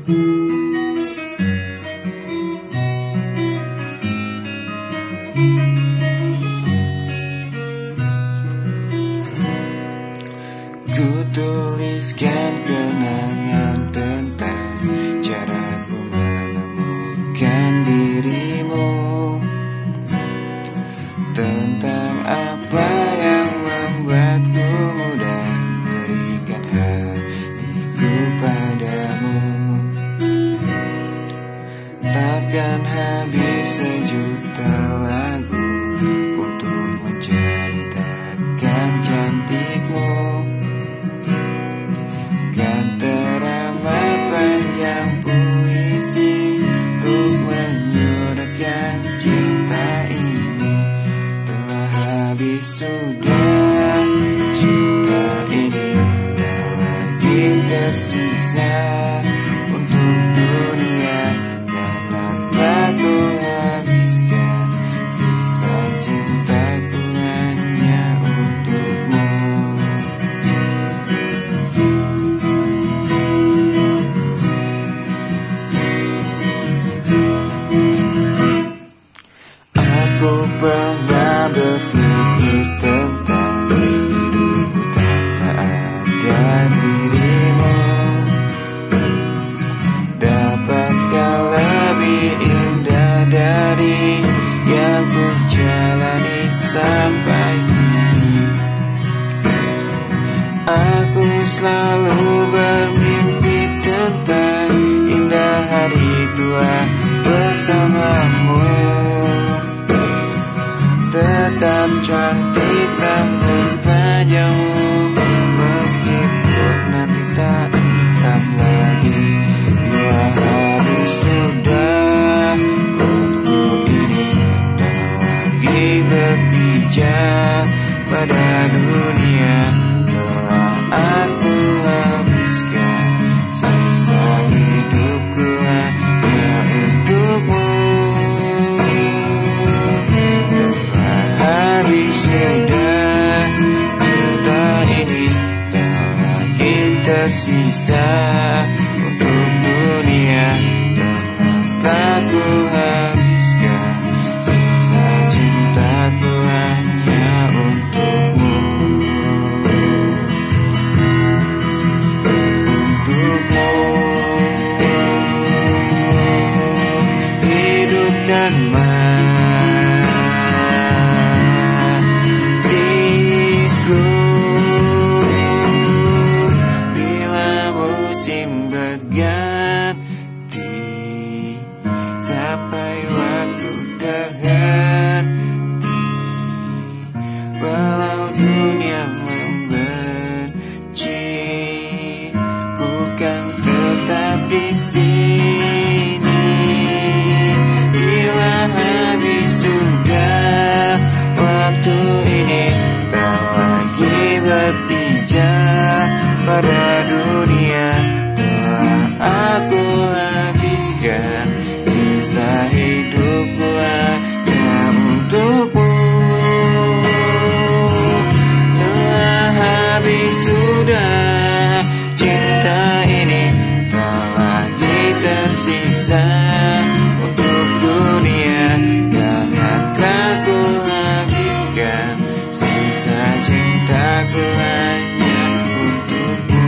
Ku tuliskan kenangan tentang caraku menemukan dirimu, tentang apa yang membuatku mudah berikan hatiku padamu. Takkan habis sejuta lagu untuk menceritakan cantikmu, kan teramat panjang puisi untuk menyuratkan cinta ini. Telah habis sudah cinta ini, tak lagi tersisa untuk dunia, karena telah ku habiskan sisa cintaku hanya untukmu. Aku pernah berpikir tentang hidupku tanpa ada dirimu. Dapatkah lebih indah dari yang ku jalani sampai kini? Aku selalu bermimpi tentang indah hari tua bersamamu. Tetap cantik namun wajahmu, meskipun nanti tak hitam lagi. Bila habis sudah waktu ini, tak lagi berpijak pada dunia. Telah aku habiskan sisa hidupku hanya untukmu. Habis sudah cinta ini, tak lagi tersisa untuk dunia. Telah ku habiskan sisa cintaku hanya untukmu. Untukmu, hidup dan matiku. Bila musim berganti, sampai waktu terhenti, walau dunia membenci, ku kan tetap di sini. Bila habis sudah waktu ini, tak lagi berpijak pada dunia. Telah aku habiskan sisa hidupku hanya untukmu. Telah habis sudah cinta ini, tak lagi tersisa untuk dunia, karena telah ku habiskan sisa cintaku hanya untukmu.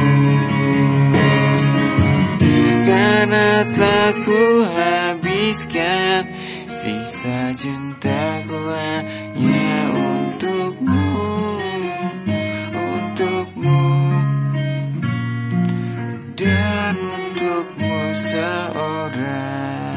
Karena telah ku habiskan sisa cintaku hanya untukmu, untukmu, dan untukmu seorang.